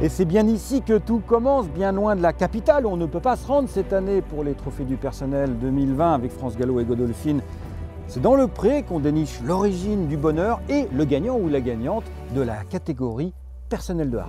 Et c'est bien ici que tout commence, bien loin de la capitale où on ne peut pas se rendre cette année pour les trophées du personnel 2020 avec France Gallo et Godolphin. C'est dans le Pré qu'on déniche l'origine du bonheur et le gagnant ou la gagnante de la catégorie personnel de Haras.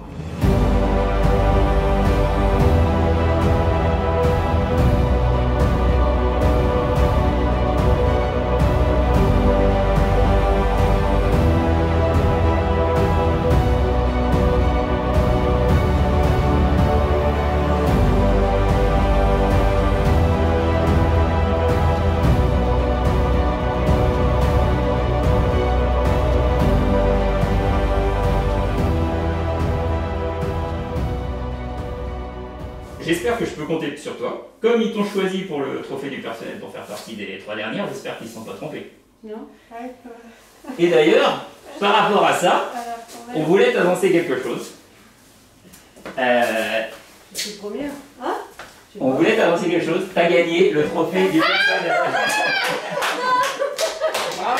J'espère que je peux compter sur toi. Comme ils t'ont choisi pour le trophée du personnel pour faire partie des 3 dernières, j'espère qu'ils ne se sont pas trompés. Non. Et d'ailleurs, par rapport à ça, on voulait t'annoncer quelque chose. C'est première. Hein? On voulait t'annoncer quelque chose. T'as gagné le trophée du personnel. Bravo!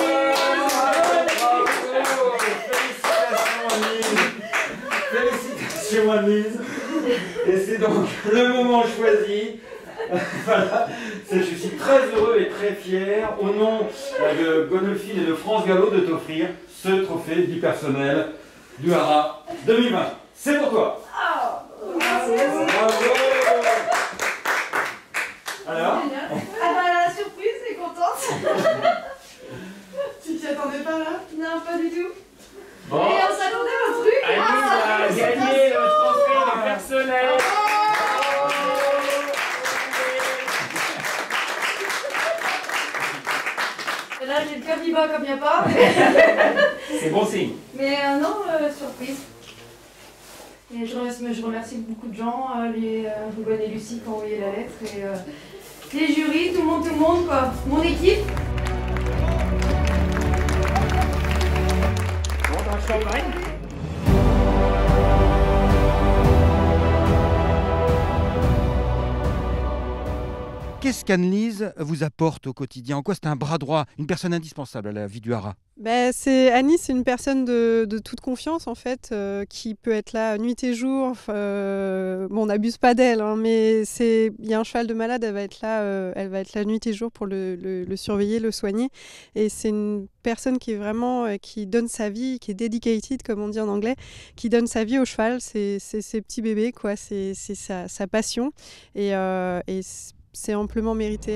Félicitations Anise. Et c'est donc le moment choisi. Voilà. Je suis très heureux et très fier, au nom de Godolphin et de France Gallo, de t'offrir ce trophée du personnel du Haras 2020. C'est pour toi. Bravo. Alors? Ah bah la surprise, c'est contente. Tu t'y attendais pas là? Non, pas du tout. Bon. Et on s'attendait à un truc. Anise a gagné le trophée du personnel. Et là, j'ai le cœur qui bat comme il n'y a pas. C'est bon signe. Mais non, surprise. Et je remercie beaucoup de gens, Ruben et Lucie qui ont envoyé la lettre, et les jurys, tout le monde quoi. Mon équipe. Bon, dans le champagne. Qu'est-ce qu'Anne-Lise vous apporte au quotidien? En quoi c'est un bras droit, une personne indispensable à la vie du Haras? Annie, c'est une personne de toute confiance en fait, qui peut être là nuit et jour. Bon, on n'abuse pas d'elle, hein, mais il y a un cheval de malade, elle va être là nuit et jour pour le surveiller, le soigner. Et c'est une personne qui est vraiment, qui donne sa vie, qui est dedicated comme on dit en anglais, qui donne sa vie au cheval. C'est ses petits bébés, quoi. C'est sa passion et c'est amplement mérité.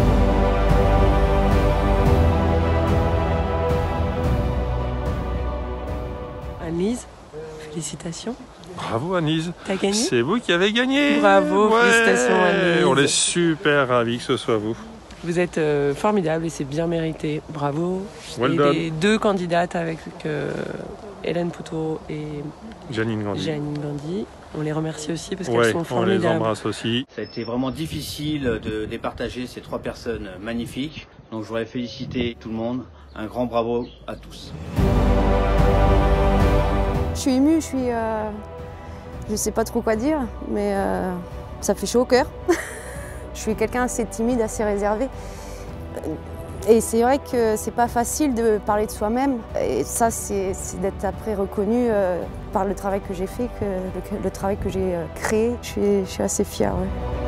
Anne-Lise, félicitations. Bravo Anise. T'as gagné? C'est vous qui avez gagné. Bravo, félicitations Anne-Lise. On est super ravis que ce soit vous. Vous êtes formidable et c'est bien mérité. Bravo. Well et done. les 2 candidates avec Hélène Poutot et Janine Gandhi. Janine Gandhi. On les remercie aussi parce qu'elles sont on les formidables. embrasse aussi. Ça a été vraiment difficile de départager ces 3 personnes magnifiques. Donc je voudrais féliciter tout le monde. Un grand bravo à tous. Je suis émue, je sais pas trop quoi dire, mais ça fait chaud au cœur. Je suis quelqu'un assez timide, assez réservé. Et c'est vrai que c'est pas facile de parler de soi-même. Et ça, c'est d'être après reconnu par le travail que j'ai fait, le travail que j'ai créé. Je suis assez fière. Ouais.